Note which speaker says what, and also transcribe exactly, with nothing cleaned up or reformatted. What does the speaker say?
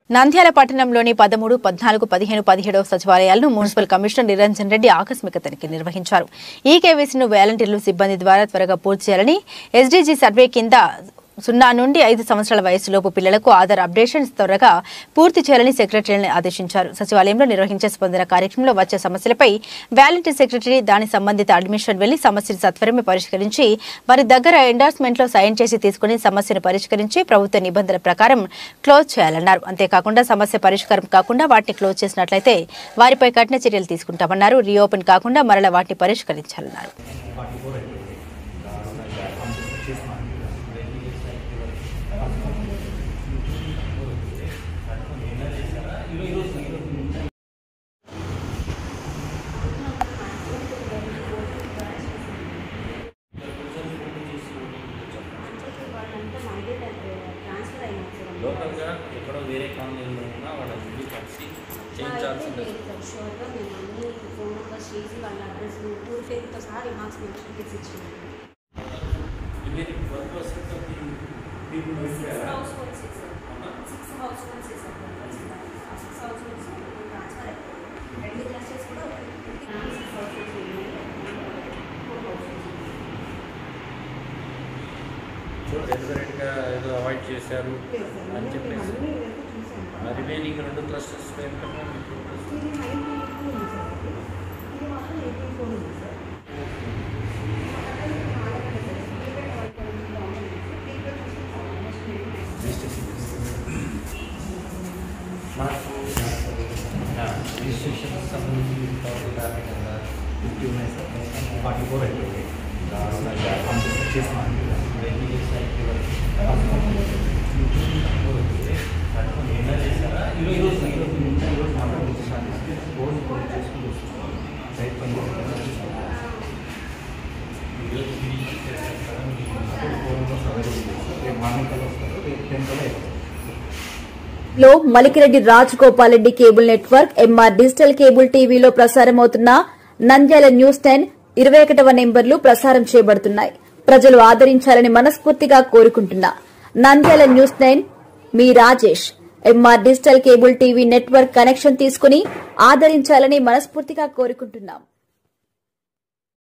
Speaker 1: నంద్యాల పట్టణంలోని పదమూడు, పద్నాలుగు, పదిహేను, పదిహేడవ సచివాలయాలను మున్సిపల్ కమిషనర్ నిరంజన్ రెడ్డి ఆకస్మిక తనిఖీ నిర్వహించారు. ఈ కేవైసీను వాలంటీర్లు సిబ్బంది ద్వారా త్వరగా పూర్తి చేయాలని ఎస్డీజీ సర్వే కింద సున్నా నుండి ఐదు సంవత్సరాల వయసులోపు పిల్లలకు ఆధార్ అప్డేషన్స్ త్వరగా పూర్తి చేయాలని సెక్రటరీని ఆదేశించారు. సచివాలయంలో నిర్వహించే స్పందన కార్యక్రమంలో వచ్చే సమస్యలపై వాలంటీర్ సెక్రటరీ దాని సంబంధిత అడ్మిషన్ వెళ్లి సమస్యను సత్వరమే పరిష్కరించి వారి దగ్గర ఎండార్స్మెంట్ లో సైన్ చేసి తీసుకుని సమస్యను పరిష్కరించి ప్రభుత్వ నిబంధనల ప్రకారం క్లోజ్ చేయాలన్నారు. అంతేకాకుండా సమస్య పరిష్కారం కాకుండా వాటిని క్లోజ్ చేసినట్లయితే వారిపై కఠిన చర్యలు తీసుకుంటామన్నారు. రీఓపెన్ కాకుండా మరల వాటిని పరిష్కరించాలన్నారు.
Speaker 2: లోకల్గా ఎక్కడో వేరే కాలనీలో ఉన్నా వాళ్ళందరినీ కలిసి చేయించాల్సింది.
Speaker 3: ఫోన్ నెంబర్స్ చేసి వాళ్ళ అడ్రస్ టూర్ పేరుతో సహా రిమార్క్స్ మెన్షన్ చేసి ఇచ్చింది. Households six households six households transfer అయిపోయింది. రెండు క్లస్టర్స్ కూడా సిక్స్ హౌస్ హోల్డ్స్
Speaker 2: డెలివరీగా ఏదో అవాయిడ్ చేశారు అని చెప్పేసి రిమైనింగ్ రెండు క్లస్టర్స్
Speaker 4: రిజిస్ట్రేషన్ సంబంధించి ఫిఫ్టీ ఉన్నాయి సార్, ఫార్టీ ఫోర్ అయిపోయింది. చేస్తున్నాను ఈరోజు ఈరోజు మాత్రం రోజు కొన్ని చేసుకుంటూ వస్తున్నాం. రైతు పని రేపు మార్నింగ్ కల్లా వస్తారు, రేపు టెన్ కల్లా అయిపోతుంది.
Speaker 5: లో Malikireddy Rajagopal Reddy cable network MR digital cable టీవీలో ప్రసారమవుతున్న నంద్యాల న్యూస్ టెన్ ఇరవై ఒకటవ నెంబర్లు ప్రసారం చేయబడుతున్నాయి. ప్రజలు ఆదరించాలని మనస్ఫూర్తిగా కోరుకుంటున్నా. నంద్యాల న్యూస్ టెన్ మీ Rajesh. MR digital cable TV network connection తీసుకుని ఆదరించాలని మనస్ఫూర్తిగా కోరుకుంటున్నాం.